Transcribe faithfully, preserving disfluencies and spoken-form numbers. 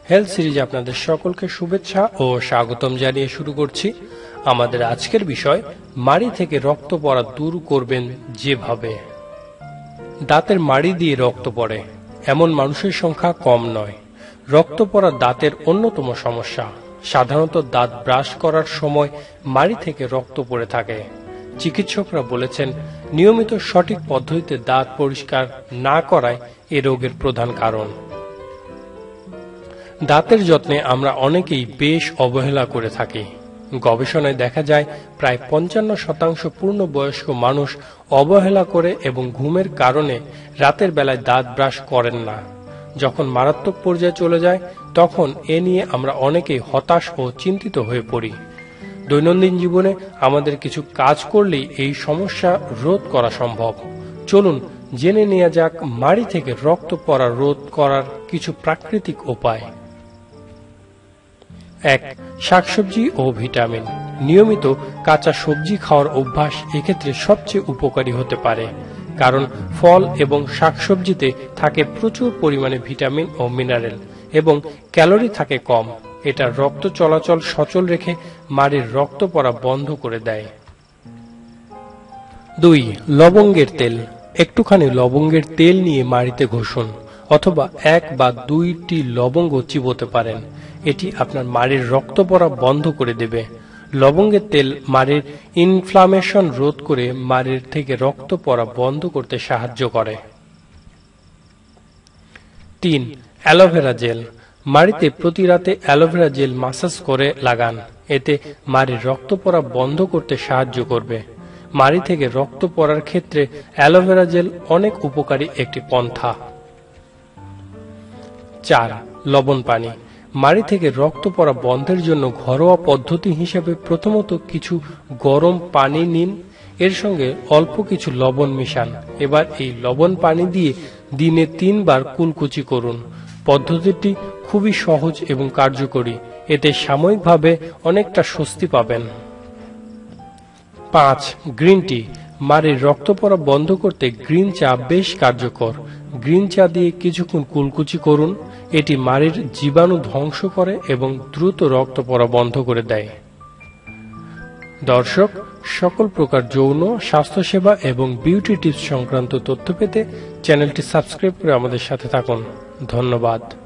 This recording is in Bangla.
হেলথ সিরিজে আপনাদের সকলকে শুভেচ্ছা ও স্বাগতম জানিয়ে শুরু করছি। আমাদের আজকের বিষয়, মাড়ি থেকে রক্ত পড়া দূর করবেন যেভাবে। দাঁতের মাড়ি দিয়ে রক্ত পড়ে এমন মানুষের সংখ্যা কম নয়। রক্ত পড়া দাঁতের অন্যতম সমস্যা। সাধারণত দাঁত ব্রাশ করার সময় মাড়ি থেকে রক্ত পড়ে থাকে। চিকিৎসকরা বলেছেন, নিয়মিত সঠিক পদ্ধতিতে দাঁত পরিষ্কার না করায় এ রোগের প্রধান কারণ। দাঁতের যত্নে আমরা অনেকেই বেশ অবহেলা করে থাকি। গবেষণায় দেখা যায়, প্রায় পঞ্চান্ন শতাংশ পূর্ণবয়স্ক মানুষ অবহেলা করে এবং ঘুমের কারণে রাতের বেলায় দাঁত ব্রাশ করেন না। যখন মারাত্মক পর্যায়ে চলে যায়, তখন এ নিয়ে আমরা অনেকেই হতাশ ও চিন্তিত হয়ে পড়ি। দৈনন্দিন জীবনে আমাদের কিছু কাজ করলেই এই সমস্যা রোধ করা সম্ভব। চলুন জেনে নেওয়া যাক মাড়ি থেকে রক্ত পড়া রোধ করার কিছু প্রাকৃতিক উপায়। এক, শাকসবজি ও ভিটামিন। নিয়মিত কাঁচা সবজি খাওয়ার অভ্যাস এক্ষেত্রে সবচেয়ে উপকারী হতে পারে, কারণ ফল এবং শাকসবজিতে থাকে প্রচুর পরিমাণে ভিটামিন ও মিনারেল এবং ক্যালোরি থাকে কম। এটা রক্ত চলাচল সচল রেখে মাড়ির রক্ত পড়া বন্ধ করে দেয়। দুই, লবঙ্গের তেল। একটুখানি লবঙ্গের তেল নিয়ে মাড়িতে ঘষুন, অথবা এক বা দুইটি লবঙ্গ চিবোতে পারেন। এটি আপনার মাড়ির রক্ত পড়া বন্ধ করে দেবে। লবঙ্গের তেল মাড়ির ইনফ্লামেশন রোধ করে মাড়ির থেকে রক্ত পড়া বন্ধ করতে সাহায্য করে। তিন, অ্যালোভেরা জেল। মাড়িতে প্রতি রাতে অ্যালোভেরা জেল মাসাজ করে লাগান। এতে মাড়ির রক্ত পড়া বন্ধ করতে সাহায্য করবে। মাড়ি থেকে রক্ত পড়ার ক্ষেত্রে অ্যালোভেরা জেল অনেক উপকারী একটি পন্থা। চার, লবণ পানি। মাড়ি থেকে রক্ত পড়া বন্ধের জন্য ঘরোয়া পদ্ধতি হিসেবে প্রথমত কিছু গরম পানি নিন, এর সঙ্গে অল্প কিছু লবণ মিশান। এবার এই লবণ পানি দিয়ে দিনে তিনবার কুলকুচি করুন। পদ্ধতিটি খুবই সহজ এবং কার্যকরী। এতে সাময়িকভাবে অনেকটা স্বস্তি পাবেন। পাঁচ, গ্রিন টি। মাড়ির রক্ত পড়া বন্ধ করতে গ্রিন চা বেশ কার্যকর। গ্রিন চা দিয়ে কিছুক্ষণ কুলকুচি করুন। এটি মাড়ির জীবাণু ধ্বংস করে এবং দ্রুত রক্ত পড়া বন্ধ করে দেয়। দর্শক, সকল প্রকার যৌন, স্বাস্থ্যসেবা এবং বিউটি টিপস সংক্রান্ত তথ্য পেতে চ্যানেলটি সাবস্ক্রাইব করে আমাদের সাথে থাকুন। ধন্যবাদ।